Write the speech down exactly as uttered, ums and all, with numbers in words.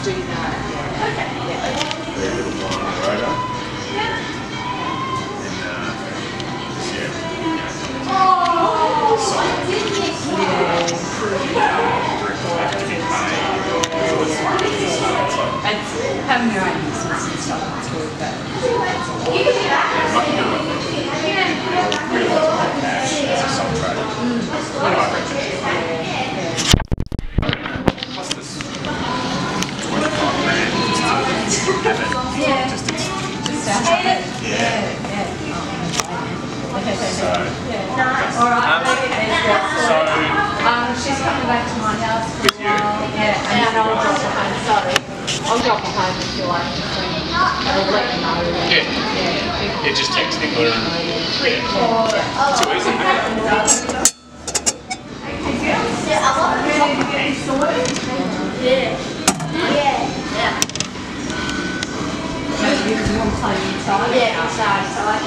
do that. Yeah. Okay. Yeah. Very little one on the rotor. And uh, just, yeah. Oh! Solid. Yeah. It's having your own business and stuff, it's good, but... You can do that. I can do it. Realise my cash as a sole trader. Mm. What do I reckon? Plus this twenty-five grand just to have it. Yeah. Just to, Just to have it. yeah. Yeah. So, All right. um, so, um, she's coming back to my house for a while. Yeah, and then I'll drop her home. Sorry. I'll drop her home if you like. I'll let you know. yeah. Yeah. Yeah, just text Nicola and yeah. Too easy. Yeah. Yeah. You want to play inside? Yeah, inside. So I